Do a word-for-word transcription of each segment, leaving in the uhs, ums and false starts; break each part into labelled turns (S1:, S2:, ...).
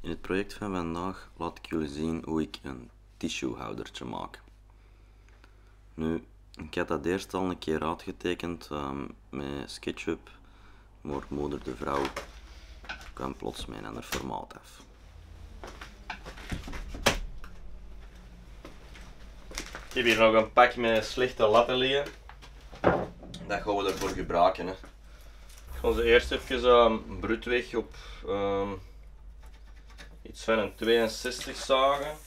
S1: In het project van vandaag laat ik jullie zien hoe ik een tissuehoudertje maak. Nu, ik heb dat eerst al een keer uitgetekend um, met SketchUp, maar moeder de vrouw kwam plots met een ander formaat af. Ik heb hier nog een pak met slechte latten liggen. Dat gaan we ervoor gebruiken. Hè. Ik ga ze eerst even um, bruutweg op um, iets van een tweeënzestig zagen.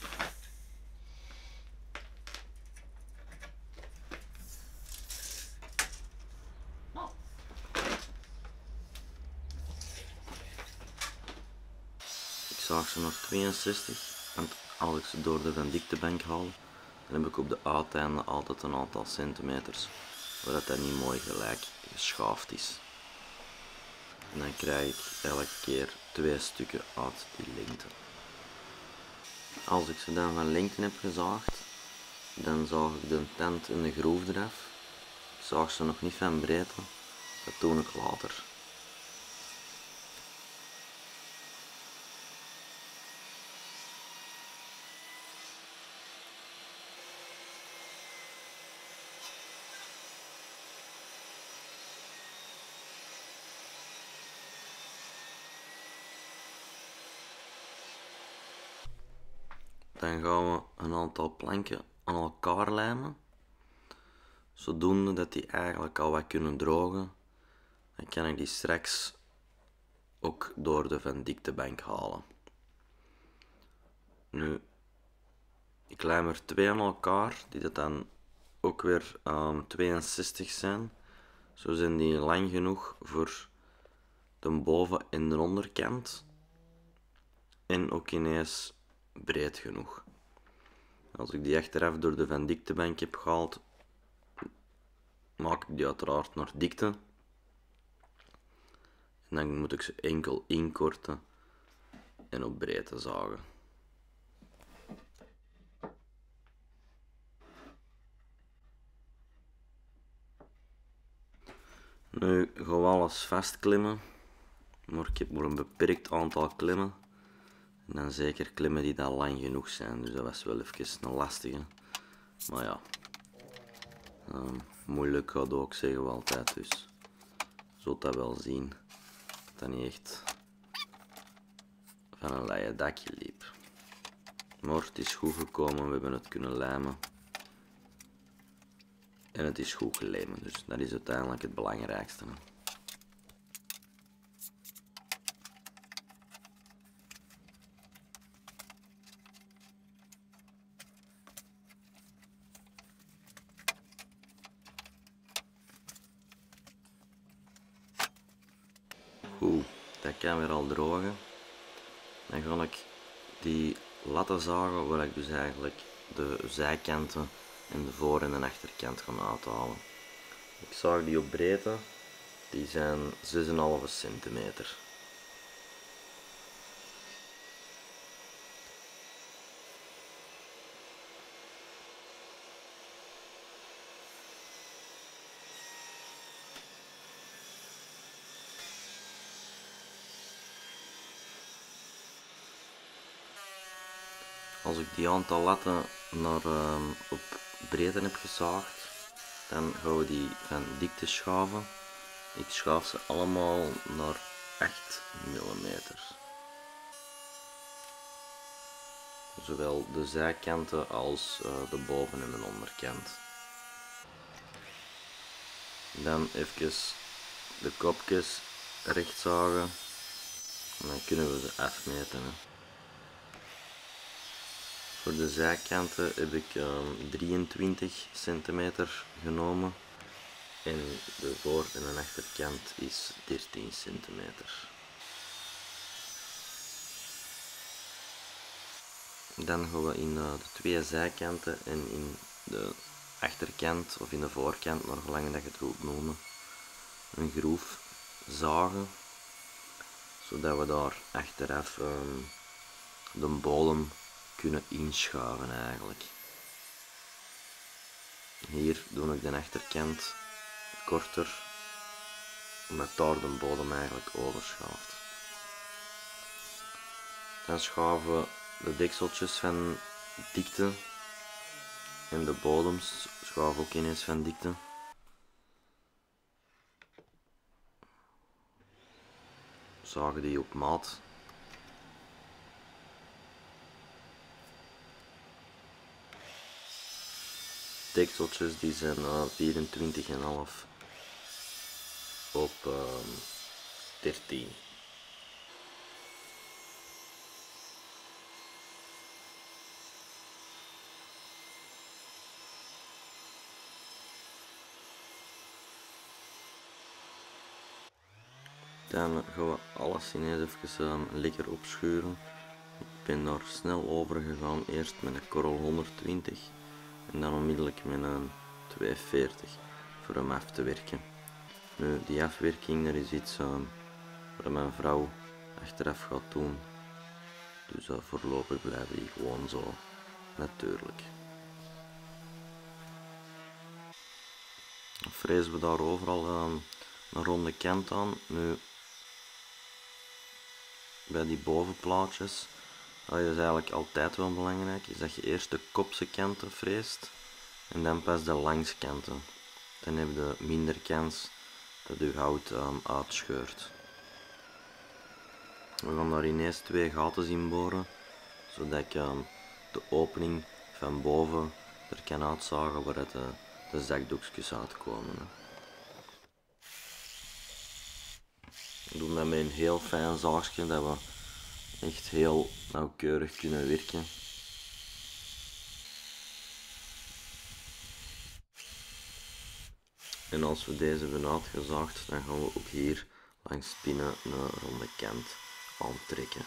S1: Ik zaag ze naar tweeënzestig, want als ik ze door de Van Dichtebank haal, dan heb ik op de uiteinden altijd een aantal centimeters, zodat dat niet mooi gelijk geschaafd is. En dan krijg ik elke keer twee stukken uit die lengte. Als ik ze dan van lengte heb gezaagd, dan zaag ik de tand in de groef eraf. Ik zaag ze nog niet van breedte, dat doe ik later. Dan gaan we een aantal planken aan elkaar lijmen, zodoende dat die eigenlijk al wat kunnen drogen. Dan kan ik die straks ook door de Van Dichtebank halen. Nu, ik lijm er twee aan elkaar, die dat dan ook weer um, tweeënzestig zijn. Zo zijn die lang genoeg voor de boven- en de onderkant. En ook ineens breed genoeg. Als ik die achteraf door de Van Dichtebank heb gehaald, maak ik die uiteraard naar dikte. En dan moet ik ze enkel inkorten en op breedte zagen. Nu gaan we alles vastklimmen, maar ik heb maar een beperkt aantal klimmen. En dan zeker klimmen die dan lang genoeg zijn, dus dat was wel even een lastige. Maar ja, um, moeilijk gaat ook, zeggen we altijd, dus je zult dat wel zien. Dat niet echt van een leien dakje liep. Maar het is goed gekomen, we hebben het kunnen lijmen. En het is goed gelijmen, dus dat is uiteindelijk het belangrijkste. Goed, dat kan weer al drogen. Dan ga ik die latten zagen waar ik dus eigenlijk de zijkanten en de voor- en de achterkant ga uithalen. Ik zaag die op breedte, die zijn zes komma vijf centimeter. Als ik die aantal latten naar, uh, op breedte heb gezaagd, dan gaan we die van dikte schaven. Ik schaaf ze allemaal naar acht millimeter. Zowel de zijkanten als uh, de boven- en de onderkant. Dan even de kopjes recht zagen en dan kunnen we ze afmeten. Hè. Voor de zijkanten heb ik um, drieëntwintig centimeter genomen en de voor- en de achterkant is dertien centimeter. Dan gaan we in uh, de twee zijkanten en in de achterkant of in de voorkant, naar gelang dat je het wilt noemen, een groef zagen, zodat we daar achteraf um, de bodem kunnen inschaven eigenlijk. Hier doe ik de achterkant korter, omdat daar de bodem eigenlijk overschaaft. En schuiven de dekseltjes van dikte en de bodems schuiven ook ineens van dikte. Zagen die op maat. Dekseltjes die zijn uh, vierentwintig komma vijf op uh, dertien. Dan gaan we alles ineens even um, lekker opschuren. Ik ben daar snel over gegaan, eerst met een korrel honderdtwintig en dan onmiddellijk met een tweehonderdveertig voor hem af te werken. Nu, die afwerking, dat is iets um, wat mijn vrouw achteraf gaat doen, dus uh, voorlopig blijven die gewoon zo natuurlijk. Dan frezen we daar overal um, een ronde kant aan. Nu, bij die bovenplaatjes, dat is eigenlijk altijd wel belangrijk, is dat je eerst de kopse kanten freest en dan pas de langskanten. Dan heb je minder kans dat je hout um, uitscheurt. We gaan daar ineens twee gaten in boren, zodat ik um, de opening van boven er kan uitzagen waar het, uh, de zakdoekjes uitkomen. Hè. We doen dat met een heel fijn zaagje, dat we echt heel nauwkeurig kunnen werken. En als we deze hebben uitgezaagd, dan gaan we ook hier langs binnen een ronde kant aantrekken.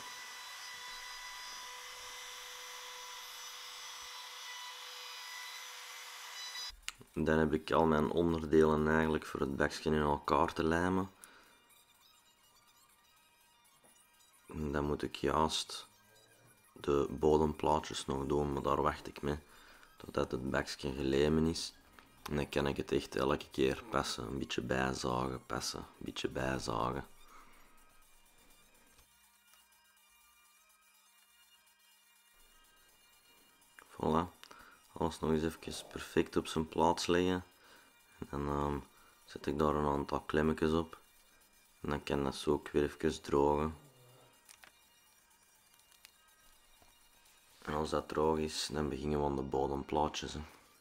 S1: Dan heb ik al mijn onderdelen eigenlijk voor het bakje in elkaar te lijmen. En dan moet ik juist de bodemplaatjes nog doen, maar daar wacht ik mee totdat het bakje gelijmen is. En dan kan ik het echt elke keer passen, een beetje bijzagen, passen, een beetje bijzagen. Voilà, alles nog eens even perfect op zijn plaats leggen. En dan um, zet ik daar een aantal klemmetjes op. En dan kan dat zo ook weer even drogen. En als dat droog is, dan beginnen we aan de bodemplaatjes. Hè.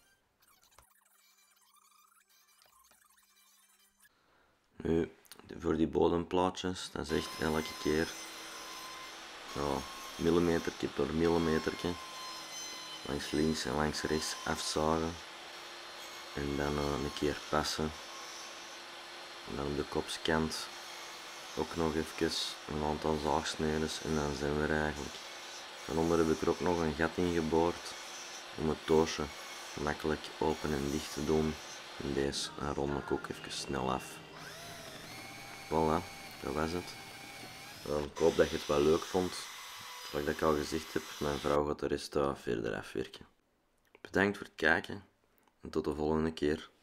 S1: Nu, voor die bodemplaatjes, dat is echt elke keer ja, millimetertje per millimetertje. Langs links en langs rechts afzagen. En dan uh, een keer passen. En dan op de kopskant ook nog even een aantal zaagsneden en dan zijn we er eigenlijk. Daaronder heb ik er ook nog een gat in geboord om het doosje makkelijk open en dicht te doen. En deze rond ik ook even snel af. Voilà, dat was het. Uh, ik hoop dat je het wel leuk vond. Zoals ik al gezegd heb, mijn vrouw gaat de rest uh, verder afwerken. Bedankt voor het kijken en tot de volgende keer.